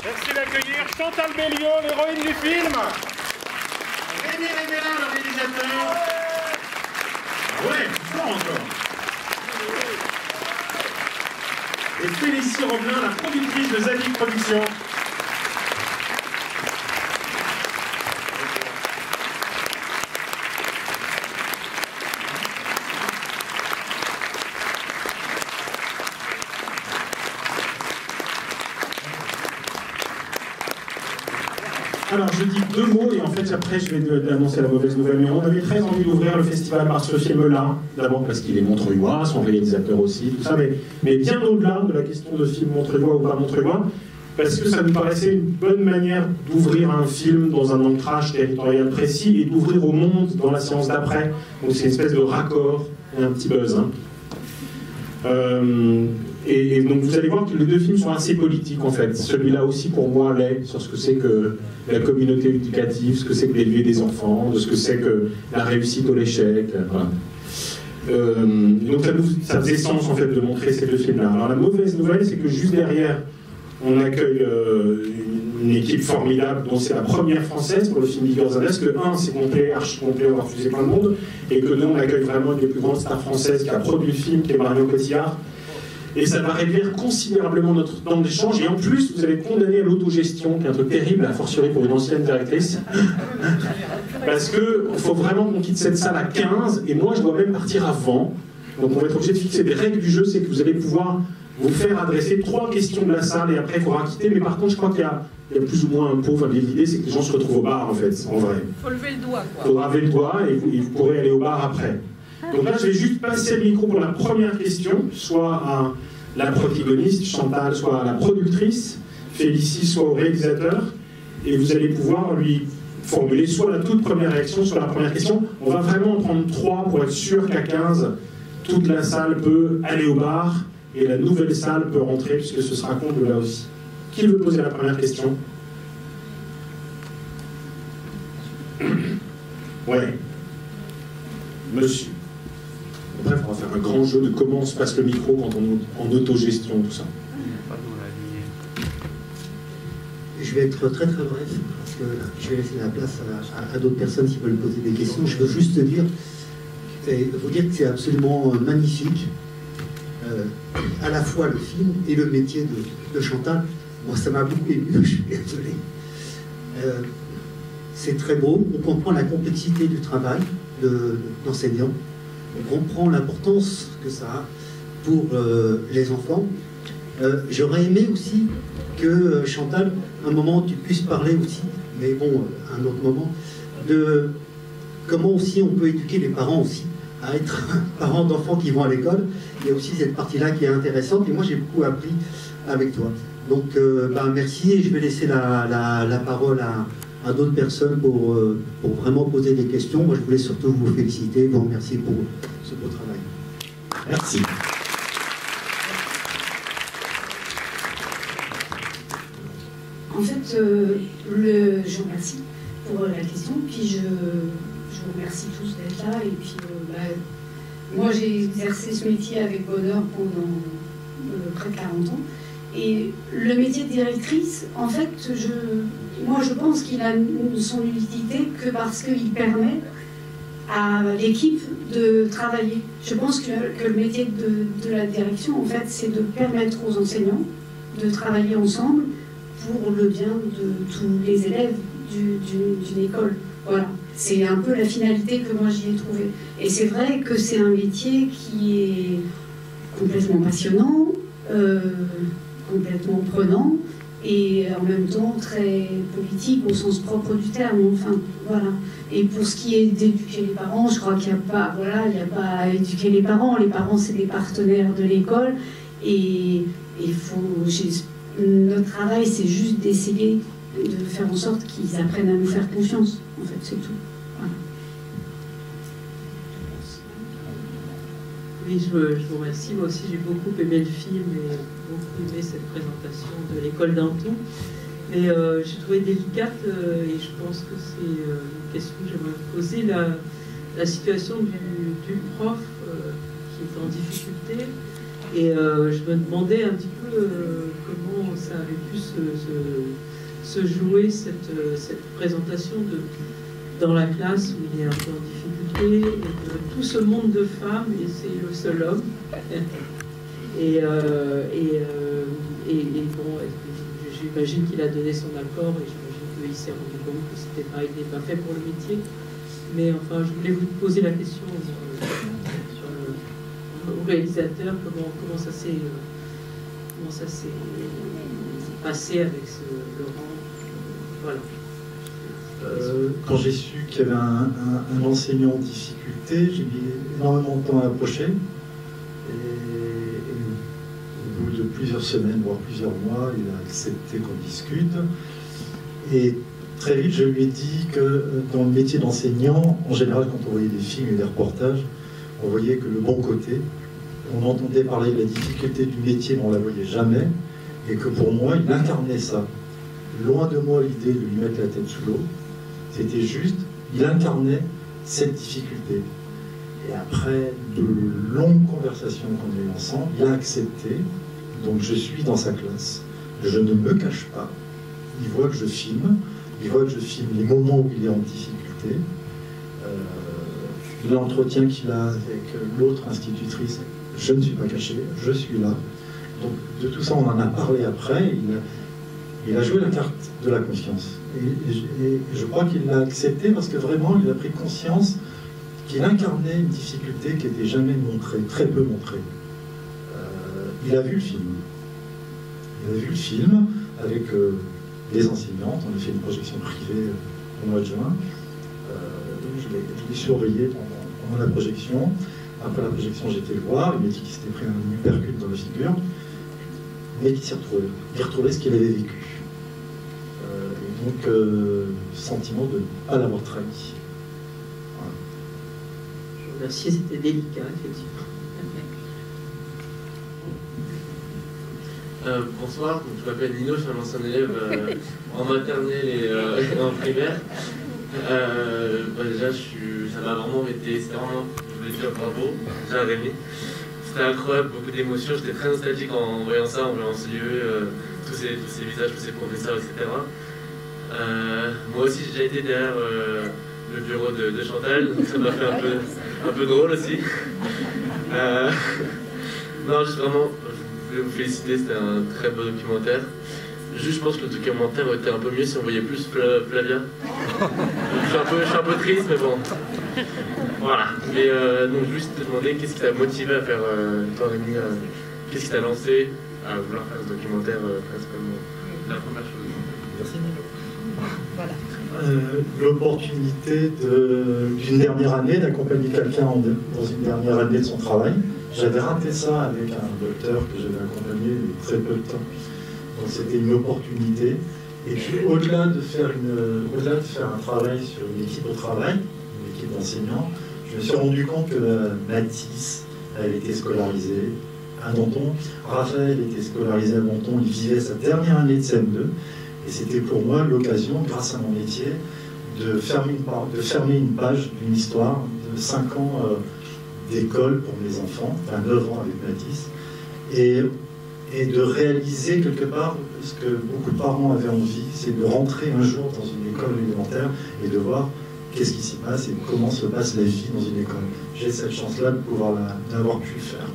Merci d'accueillir Chantal Béliot, l'héroïne du film. Rémi Révélin, le réalisateur. Ouais, fort encore. Et Félicie Roblin, la productrice de Zadig Productions. Alors, je dis deux mots et en fait, après, je vais annoncer la mauvaise nouvelle. Mais on avait très envie d'ouvrir le festival par ce film-là. D'abord parce qu'il est montreuillois, son réalisateur aussi, tout ça. Mais bien au-delà de la question de film montreuillois ou pas montreuillois, parce que ça nous paraissait une bonne manière d'ouvrir un film dans un ancrage territorial précis et d'ouvrir au monde dans la séance d'après. Donc, c'est une espèce de raccord et un petit buzz. Hein. Et donc vous allez voir que les deux films sont assez politiques en fait. Celui-là aussi pour moi l'est sur ce que c'est que la communauté éducative, ce que c'est que d'élever des enfants, de ce que c'est que la réussite ou l'échec. Voilà. Donc ça faisait sens en fait de montrer ces deux films-là. Alors la mauvaise nouvelle c'est que juste derrière on accueille une équipe formidable dont c'est la première française pour le film Bigger Than Us, que 1 c'est complet, archi complet, on va refuser plein de monde, et que 2 on accueille vraiment une des plus grandes stars françaises qui a produit le film, qui est Marion Cotillard. Et ça va réduire considérablement notre temps d'échange. Et en plus, vous avez condamné à l'autogestion, qui est un truc terrible, a fortiori pour une ancienne directrice. Parce qu'il faut vraiment qu'on quitte cette salle à 15, et moi je dois même partir avant. Donc on va être obligé de fixer des règles du jeu, c'est que vous allez pouvoir vous faire adresser 3 questions de la salle, et après il faudra quitter. Mais par contre, je crois qu'il y a plus ou moins un pot. Enfin, l'idée c'est que les gens se retrouvent au bar, en fait, en vrai. Il faut lever le doigt, quoi. Il faudra lever le doigt, et vous pourrez aller au bar après. Donc là, je vais juste passer le micro pour la première question, soit à la protagoniste, Chantal, soit à la productrice, Félicie, soit au réalisateur, et vous allez pouvoir lui formuler soit la toute première réaction, soit la première question. On va vraiment en prendre 3 pour être sûr qu'à 15, toute la salle peut aller au bar, et la nouvelle salle peut rentrer, puisque ce sera comble là aussi. Qui veut poser la première question? Ouais. Monsieur. Bref, on va faire un grand jeu de comment on se passe le micro quand on est en autogestion, tout ça. Je vais être très très bref, parce que je vais laisser la place à d'autres personnes qui veulent poser des questions. Je veux juste dire, vous dire que c'est absolument magnifique, à la fois le film et le métier de Chantal. Moi, ça m'a beaucoup ému, je suis désolé. C'est très beau, on comprend la complexité du travail d'enseignant. On comprend l'importance que ça a pour les enfants. J'aurais aimé aussi que, Chantal, un moment, tu puisses parler aussi, mais bon, un autre moment, de comment aussi on peut éduquer les parents aussi à être parents d'enfants qui vont à l'école. Il y a aussi cette partie-là qui est intéressante, et moi j'ai beaucoup appris avec toi. Donc, merci, et je vais laisser la parole à d'autres personnes pour vraiment poser des questions. Moi, je voulais surtout vous féliciter, vous remercier pour ce beau travail. Merci. En fait, je vous remercie pour la question, puis je vous remercie tous d'être là, et puis moi j'ai exercé ce métier avec bonheur pendant près de 40 ans, et le métier de directrice, en fait, moi je pense qu'il a son utilité que parce qu'il permet à l'équipe de travailler. Je pense que le métier de la direction, en fait, c'est de permettre aux enseignants de travailler ensemble pour le bien de tous les élèves d'une école. Voilà, c'est un peu la finalité que moi j'y ai trouvée. Et c'est vrai que c'est un métier qui est complètement passionnant, complètement prenant, et en même temps très politique au sens propre du terme. Enfin, voilà. Et pour ce qui est d'éduquer les parents, je crois qu'il n'y a pas, voilà, il n'y a pas à éduquer les parents. Les parents, c'est des partenaires de l'école, et il faut. Notre travail, c'est juste d'essayer de faire en sorte qu'ils apprennent à nous faire confiance. En fait, c'est tout. Voilà. Oui, je vous remercie. Moi aussi, j'ai beaucoup aimé le film et beaucoup aimé cette présentation de l'école d'Anton. Mais j'ai trouvé délicate, et je pense que c'est une question que j'aimerais poser, la situation du prof qui est en difficulté. Et je me demandais un petit peu comment ça avait pu se jouer, cette présentation dans la classe où il est un peu en difficulté, et de tout ce monde de femmes, et c'est le seul homme. Et bon, j'imagine qu'il a donné son accord, et j'imagine qu'il s'est rendu compte que il n'est pas fait pour le métier. Mais enfin, je voulais vous poser la question au réalisateur, comment ça s'est passé avec Laurent. Voilà. Quand j'ai su qu'il y avait un enseignant en difficulté, j'ai mis énormément de temps à l'approcher. Et au bout de plusieurs semaines, voire plusieurs mois, il a accepté qu'on discute. Et très vite, je lui ai dit que dans le métier d'enseignant, en général, quand on voyait des films et des reportages, on voyait que le bon côté, on entendait parler de la difficulté du métier, mais on ne la voyait jamais. Et que pour moi, il incarnait ça. Loin de moi l'idée de lui mettre la tête sous l'eau. C'était juste, il incarnait cette difficulté. Et après de longues conversations qu'on a eues ensemble, il a accepté. Donc je suis dans sa classe. Je ne me cache pas. Il voit que je filme. Il voit que je filme les moments où il est en difficulté. L'entretien qu'il a avec l'autre institutrice, je ne suis pas caché, je suis là. Donc de tout ça, on en a parlé après. Il a joué la carte de la confiance. Et je crois qu'il l'a accepté parce que vraiment, il a pris conscience qu'il incarnait une difficulté qui n'était jamais montrée, très peu montrée. Il a vu le film. Il a vu le film avec les enseignantes. On a fait une projection privée au mois de juin. Je l'ai surveillé pendant la projection. Après la projection, j'ai été le voir. Il m'a dit qu'il s'était pris un hypercute dans la figure. Mais qu'il s'y retrouvait. Il retrouvait ce qu'il avait vécu. Donc, sentiment de ne pas l'avoir trahi. Voilà. Je vous remercie, c'était délicat, effectivement. Bonsoir, je m'appelle Nino, je suis un ancien élève en maternelle et en primaire. Déjà, ça m'a vraiment été, c'était vraiment, je voulais dire bravo, déjà à Rémi. C'était incroyable, beaucoup d'émotions, j'étais très nostalgique en voyant ça, en voyant ce lieu, tous ces visages, tous ces professeurs, etc. Moi aussi, j'ai déjà été derrière le bureau de Chantal, donc ça m'a fait un peu drôle aussi. Non, juste vraiment, je voulais vous féliciter, c'était un très beau documentaire. Juste, je pense que le documentaire aurait été un peu mieux si on voyait plus Flavia. Je suis un peu triste, mais bon. Voilà. Et donc, juste te demander qu'est-ce qui t'a motivé à faire, toi Rémi, qu'est-ce qui t'a lancé à vouloir faire ce documentaire principalement? La première chose. Merci. Voilà. L'opportunité d'une dernière année d'accompagner quelqu'un dans une dernière année de son travail. J'avais raté ça avec un docteur que j'avais accompagné il y a très peu de temps. Donc c'était une opportunité. Et puis au-delà de faire un travail sur une équipe au travail, une équipe d'enseignants, je me suis rendu compte que Mathis, elle était scolarisée à Menton, Raphaël était scolarisé à Menton, il vivait sa dernière année de CM2. Et c'était pour moi l'occasion, grâce à mon métier, de fermer une page d'une histoire de 5 ans d'école pour mes enfants, enfin 9 ans avec Mathis, et de réaliser quelque part ce que beaucoup de parents avaient envie, c'est de rentrer un jour dans une école élémentaire et de voir qu'est-ce qui s'y passe et comment se passe la vie dans une école. J'ai cette chance-là d'avoir pu le faire.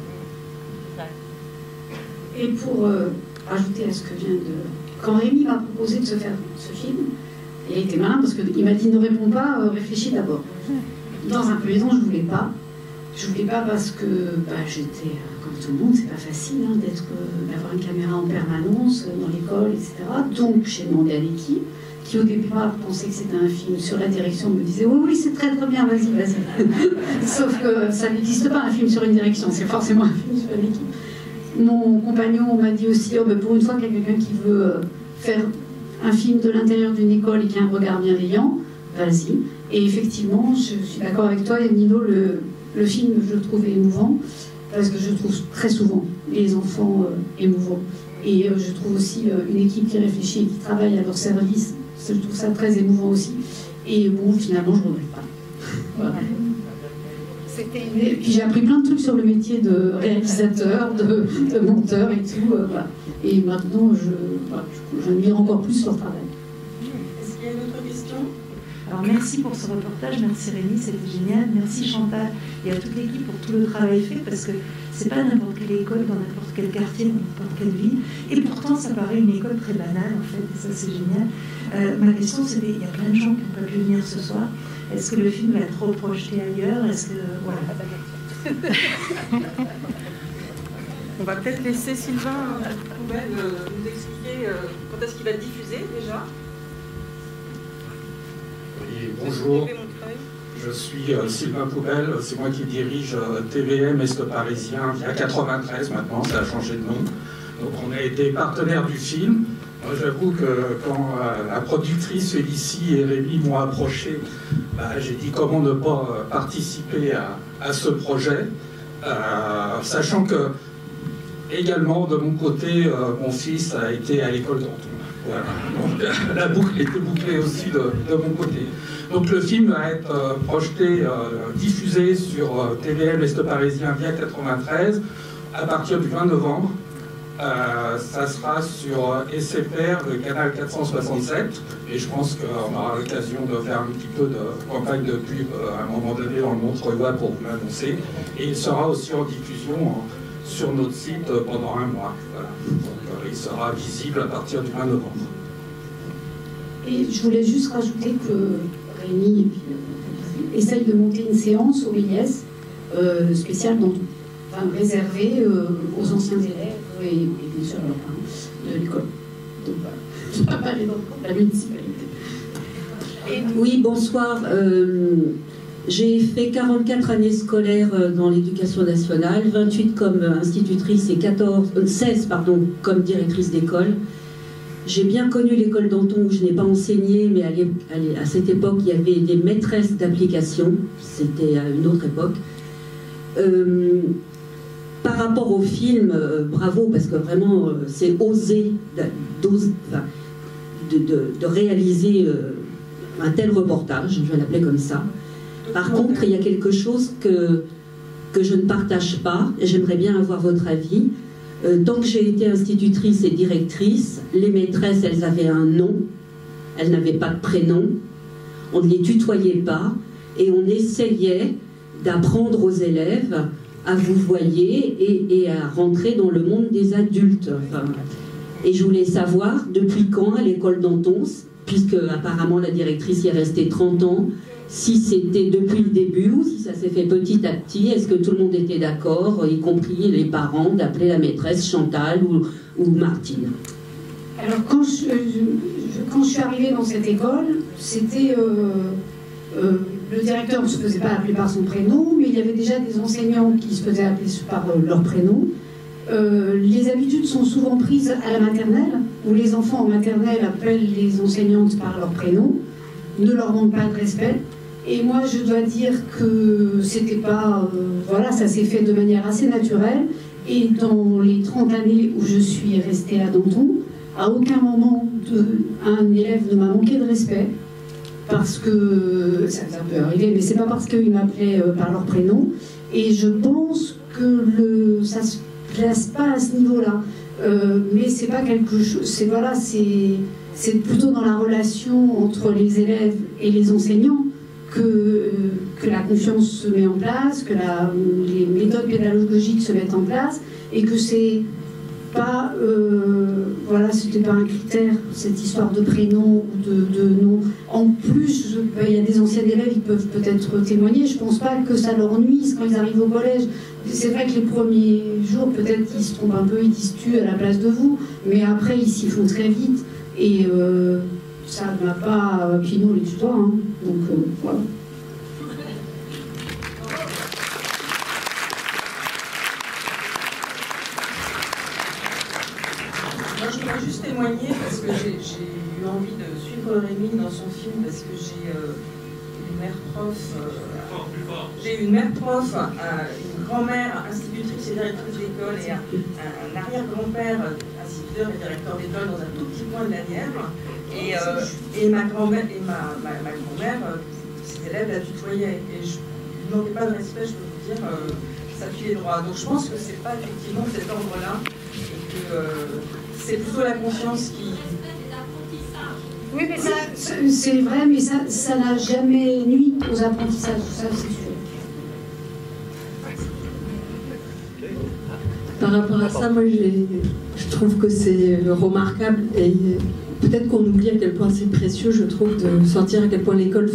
Et pour ajouter à ce que vient de... Quand Rémi m'a proposé de se faire ce film, il a été malin parce qu'il m'a dit ne réponds pas, réfléchis d'abord. Dans un premier temps, je ne voulais pas. Je ne voulais pas parce que j'étais, comme tout le monde, c'est pas facile d'avoir une caméra en permanence dans l'école, etc. Donc j'ai demandé à l'équipe, qui au départ pensait que c'était un film sur la direction, me disait oui, c'est très très bien, vas-y. Sauf que ça n'existe pas un film sur une direction, c'est forcément un film sur l'équipe. Mon compagnon m'a dit aussi, pour une fois qu'il y a quelqu'un qui veut faire un film de l'intérieur d'une école et qui a un regard bienveillant, vas-y. Et effectivement, je suis d'accord avec toi, Nino, le film, je le trouve émouvant, parce que je trouve très souvent les enfants émouvants. Et je trouve aussi une équipe qui réfléchit et qui travaille à leur service, je trouve ça très émouvant aussi. Et bon, finalement, je ne regrette pas. Voilà. C'est Puis j'ai appris plein de trucs sur le métier de réalisateur, de monteur et tout. Voilà. Et maintenant, j'admire encore plus leur travail. Est-ce qu'il y a une autre question? Alors merci pour ce reportage, merci Rémi, c'était génial, merci Chantal et à toute l'équipe pour tout le travail fait, parce que c'est pas n'importe quelle école dans n'importe quel quartier, dans n'importe quelle ville, et pourtant ça paraît une école très banale en fait, et ça c'est génial. Ma question c'était, il y a plein de gens qui n'ont pas pu venir ce soir, est-ce que le film va être reprojeté ailleurs? Est-ce que... Voilà. On va peut-être laisser Sylvain Poubelle nous expliquer quand est-ce qu'il va diffuser déjà. Oui, bonjour, je suis Sylvain Poubelle, c'est moi qui dirige TVM Est Parisien il y a 93 maintenant, ça a changé de nom. Donc on a été partenaire du film. Moi j'avoue que quand la productrice Félicie et Rémi m'ont approché, j'ai dit comment ne pas participer à ce projet, sachant que également de mon côté, mon fils a été à l'école Danton. Voilà. Donc la boucle était bouclée aussi de mon côté. Donc le film va être projeté, diffusé sur TVM Est Parisien via 93 à partir du 20 novembre. Ça sera sur SFR, le canal 467, et je pense qu'on aura l'occasion de faire un petit peu de campagne de pub à un moment donné dans le Montreuil pour vous l'annoncer. Et il sera aussi en diffusion sur notre site pendant un mois. Voilà. Donc, il sera visible à partir du 20 novembre. Et je voulais juste rajouter que Rémi essaye de monter une séance au IS spéciale, réservée aux anciens élèves et bien sûr leurs parents de l'école. Donc voilà, je ne peux pas aller dans la municipalité. Oui, bonsoir. J'ai fait 44 années scolaires dans l'éducation nationale, 28 comme institutrice et 16 comme directrice d'école. J'ai bien connu l'école Danton où je n'ai pas enseigné, mais à cette époque, il y avait des maîtresses d'application. C'était à une autre époque. Par rapport au film, bravo, parce que vraiment, c'est osé de réaliser un tel reportage, je vais l'appeler comme ça. Par contre, il y a quelque chose que je ne partage pas, et j'aimerais bien avoir votre avis. Tant que j'ai été institutrice et directrice, les maîtresses, elles avaient un nom, elles n'avaient pas de prénom, on ne les tutoyait pas, et on essayait d'apprendre aux élèves à vous voyer et à rentrer dans le monde des adultes. Et je voulais savoir depuis quand à l'école Danton, puisque apparemment la directrice y est restée 30 ans, si c'était depuis le début ou si ça s'est fait petit à petit, est-ce que tout le monde était d'accord, y compris les parents, d'appeler la maîtresse Chantal ou Martine? Alors quand je suis arrivée dans cette école, c'était... le directeur ne se faisait pas appeler par son prénom, mais il y avait déjà des enseignants qui se faisaient appeler par leur prénom. Les habitudes sont souvent prises à la maternelle, où les enfants en maternelle appellent les enseignantes par leur prénom, ne leur manquent pas de respect. Et moi, je dois dire que c'était pas... voilà, ça s'est fait de manière assez naturelle. Et dans les 30 années où je suis restée à Danton, à aucun moment un élève ne m'a manqué de respect. Parce que, ça peut arriver, mais c'est pas parce qu'ils m'appelaient par leur prénom. Et je pense que ça se place pas à ce niveau-là. Mais c'est pas quelque chose... C'est plutôt dans la relation entre les élèves et les enseignants que la confiance se met en place, que les méthodes pédagogiques se mettent en place, et que c'est pas... voilà, c'était pas un critère, cette histoire de prénom ou de nom. En plus, il y a des anciens élèves, ils peuvent peut-être témoigner, je pense pas que ça leur nuise quand ils arrivent au collège. C'est vrai que les premiers jours, peut-être qu'ils se trompent un peu, ils disent tu à la place de vous, mais après, ils s'y font très vite. Et ça ne m'a pas... Puis nous, on les tutoie, hein. Donc voilà. Moi, je voudrais juste témoigner parce que j'ai eu envie de suivre Rémi dans son film parce que j'ai une mère prof. J'ai une mère prof, une grand-mère institutrice et directrice d'école et un arrière-grand-père instituteur et directeur d'école dans un tout petit coin de la Nièvre. Et ma grand-mère, ses élèves la tutoyaient. Et je ne demandais pas de respect, je peux vous dire, s'appuyer les droits. Donc je pense que c'est pas effectivement cet ordre-là, et que c'est plutôt la confiance qui... Oui, mais ça, c'est vrai, mais ça n'a jamais nuit aux apprentissages, ça c'est sûr. Par rapport à ça, moi je trouve que c'est remarquable et peut-être qu'on oublie à quel point c'est précieux, je trouve, de sentir à quel point l'école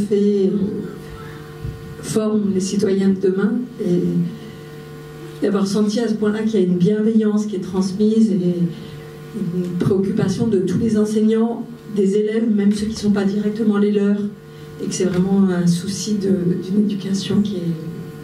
forme les citoyens de demain et d'avoir senti à ce point-là qu'il y a une bienveillance qui est transmise et une préoccupation de tous les enseignants, des élèves, même ceux qui ne sont pas directement les leurs, et que c'est vraiment un souci d'une éducation qui est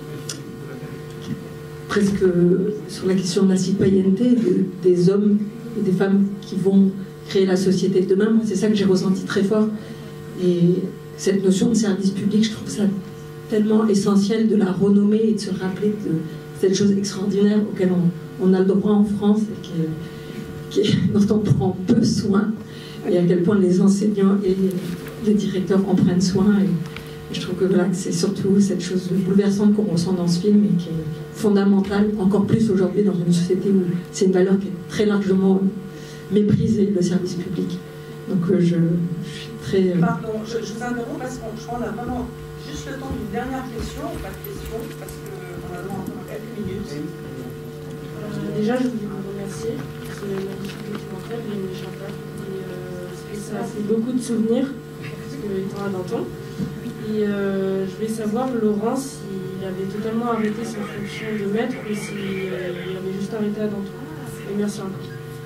presque sur la question de la citoyenneté, des hommes et des femmes qui vont créer la société de demain. Moi, c'est ça que j'ai ressenti très fort. Et cette notion de service public, je trouve ça tellement essentiel de la renommer et de se rappeler de cette chose extraordinaire auquel on a le droit en France et dont on prend peu soin, et à quel point les enseignants et les directeurs en prennent soin. Et je trouve que, voilà, que c'est surtout cette chose bouleversante qu'on ressent dans ce film et qui est fondamentale, encore plus aujourd'hui dans une société où c'est une valeur qui est très largement méprisée, le service public. Donc je suis très... Pardon, je vous interromps parce qu'on a vraiment juste le temps d'une dernière question, pas de question, parce qu'on a encore quelques minutes. Déjà, je voulais vous remercier pour ce magnifique documentaire, Rémi Chantal. Ça a fait beaucoup de souvenirs, parce que étant à Danton. Et je voulais savoir, Laurent, s'il avait totalement arrêté sa fonction de maître ou s'il avait juste arrêté à Danton. Et merci encore.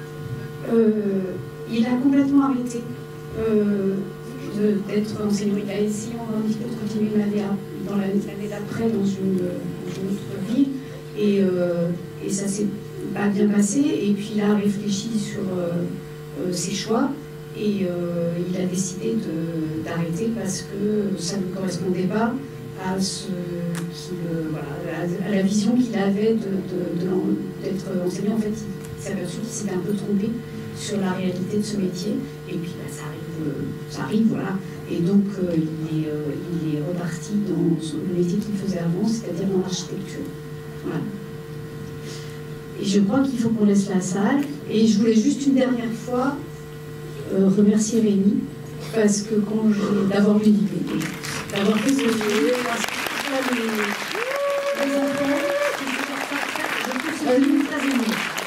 Il a complètement arrêté d'être enseignant. Il a essayé un petit peu de continuer l'année d'après dans une autre ville. Et ça s'est pas bien passé. Et puis il a réfléchi sur ses choix. Et il a décidé d'arrêter parce que ça ne correspondait pas à, à la vision qu'il avait d'être enseignant. En fait, il s'est aperçu qu'il s'était un peu trompé sur la réalité de ce métier. Et puis ça arrive, voilà. Et donc il est reparti dans le métier qu'il faisait avant, c'est-à-dire dans l'architecture. Voilà. Et je crois qu'il faut qu'on laisse la salle. Et je voulais juste une dernière fois remercier Rémi, parce que quand d'avoir eu l'idée, d'avoir fait ce jeu, parce que les enfants, je trouve ce film très ému.